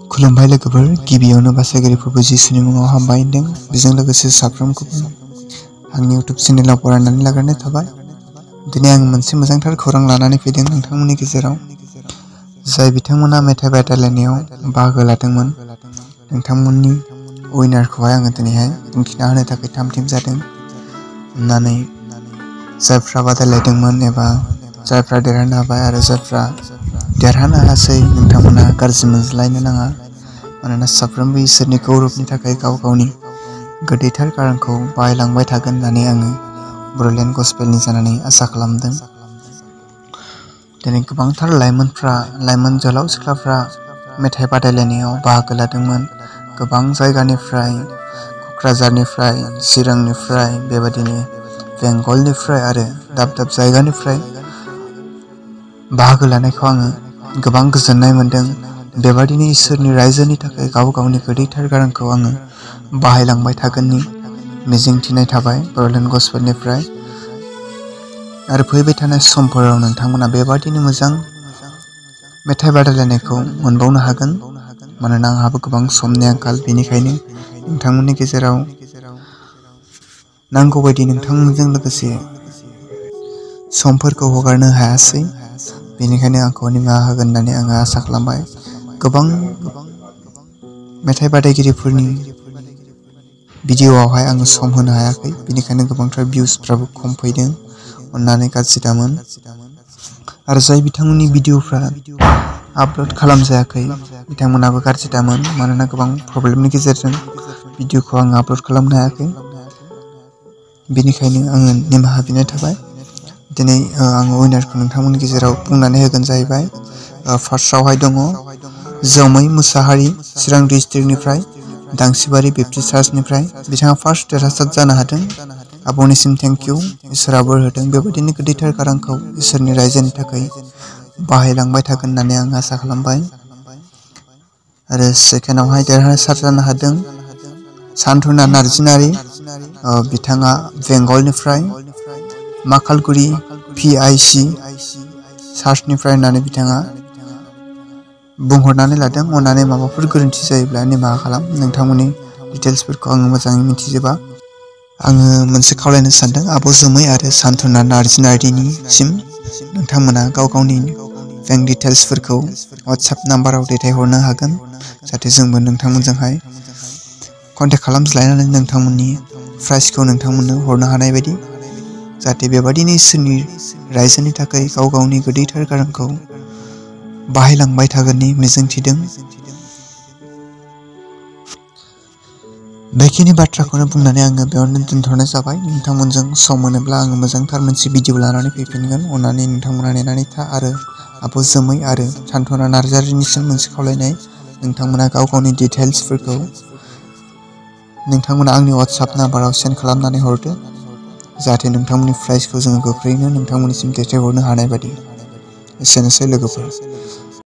खुलुमबाय लोगोफोर, गिबियावनो बासायगिरिफोर जिसुनि मुङाव हामबाय होनदों। बेजों लोगोसे साफ्रोमखौबो आंनि इउट्युब चेनेलाव बरायनानै लाग्रोनाय थाबाय। दिनै आं मोनसे मोजांथार खौरां लानानै फैदों नोंथांमोननि गेजेराव। जाय बिथांमोना मेथाइ बादायलायनायाव बाहागो लादोंमोन, नोंथांमोननि उइनारखौहाय आङो दिनैहाय दिन्थिना होनो थाखाय थाम-थिम जादों। अननानै जायफ्रा बादायलायदोंमोन एबा जायफ्रा देरहानो हाबाय आरो जायफ्रा देरहानो हायासै, नोंथांमोना गाज्रि मोनज्लायनो नाङा। मानोना साफ्रोमबो इसोरनि गौरबनि थाखाय गाव गावनि गोदैथार गारांखौ बाहायलांबाय थागोन होननानै आङो बर'लेण्ड गस्पेलनि जानानै आसा खालामदों। दिनै गोबांथार लाइमोन जोहोलाव सिख्लाफ्रा मेथाइ बादायलायनायाव बाहागो लादोंमोन। गोबां जायगानिफ्राय, क'क्राझारनिफ्राय, चिरांनिफ्राय, बेबायदिनो बेंगलनिफ्राय आरो दाब दाब जायगानिफ्राय बाहागो लानायखौ आङो गोबां गोजोननाय मोन्दों। बेबादिनो इसोरनि रायजोनि थाखाय गाव गावनि गोदैथार गारांखौ आङो बाहायलांबाय थागोननि मिजिंथिनाय थाबाय बर'लेण्ड गस्पेलनिफ्राय। आरो फैबाय थानाय समफोराव नोंथांमोना बेबादिनो मोजां मेथाइ बादायलायनायखौ मोनबावनो हागोन। मानोना आंहाबो गोबां समनि आंखाल, बेनिखायनो नोंथांमोननि गेजेराव नांगौबायदि नोंथांमोनजों लोगोसे समफोरखौ हगारनो हायासै। बेनिखायनो आंखौ निमाहा होगोन होननानै आङो आसा खालामबाय। गोबां मेथाइ बादायगिरिफोरनि भिडिअ'आवहाय आङो सम होनो हायाखै, बेनिखायनो गोबांथार भिउसफ्राबो खम फैदों। अननानै गाज्रि दामोन। आरो जाय बिथांमोननि भिडिअ'फ्रा आपल'ड खालामजायाखै, बिथांमोनाबो गाज्रि दामोन। मानोना गोबां प्रब्लेमनि गेजेरजों भिडिअ'खौ आं आपल'ड खालामनो हायाखै। बेनिखायनो आङो निमाहा बिनाय थाबाय। दिनै आङो उइनारखौ नोंथांमोननि गेजेराव बुंनानै होगोन जाहैबाय। फार्स्टआवहाय दङ जोमै मुसाहारि, चिरां डिस्ट्रिक्टनिफ्राय, दांसिबारि बेप्टिस्ट चार्चनिफ्राय। बिथाङा फार्स्ट देरहासार जानो हादों। आब'निसिम थेंक इउ। इसोरा बोर होदों। बेबायदिनो गोदैथार गारांखौ इसोरनि रायजोनि थाखाय बाहायलांबाय थागोन होननानै आं आसा खालामबाय। आरो सेकेन्डआवहाय देरहासार जानो हादों सान्त्वना नार्जारि। बिथाङा बेंगलनिफ्राय, माखालगुरि PIC चार्चनिफ्राय होननानै बिथाङा बुंहरनानै लादों। अननानै माबाफोर गोरोन्थि जायोब्ला निमाहा खालाम। नोंथांमोननि डिटेल्सफोरखौ आङो मोजाङै मिथिजोबा। आङो मोनसे खावलायनो सानदों आब' जोमै आरो सान्त्वना नार्जारिनिसिम, नोंथांमोना गाव गावनि बेंक डिटेल्सफोरखौ वाट्सएप नाम्बाराव दैथायहरनो हागोन, जाहाथे जोंबो नोंथांमोनजोंहाय कन्टेक्ट खालामज्लायनानै नोंथांमोननि प्राइजखौ नोंथांमोननो हरनो हानाय बायदि। जाहाथे बेबादिनो इसोरनि रायजोनि थाखाय गाव गावनि गोदैथार गारांखौ बाहायलांबाय थागोननि मिजिंथिदों। बेखिनि बाथ्राखौनो बुंनानै आङो बेयावनो दोनथ'नाय जाबाय। नोंथांमोनजों सम मोनोब्ला आङो मोजांथार मोनसे भिडिअ लानानै फैफिनगोन। अननानै नोंथांमोना नेनानै था। आरो आब' जोमै आरो सान्त्वना नार्जारिनिसिम मोनसे खावलायनाय, नोंथांमोना गाव गावनि डिटेल्सफोरखौ नोंथांमोना आंनि वाट्सएप नाम्बाराव सेन्ड खालामनानै हरदो, जाहाथे नोंथांमोननि प्राइजखौ जोङो गोख्रैनो नोंथांमोननिसिम दैथायहरनो हानाय बायदि। एसेनोसै लोगोफोर।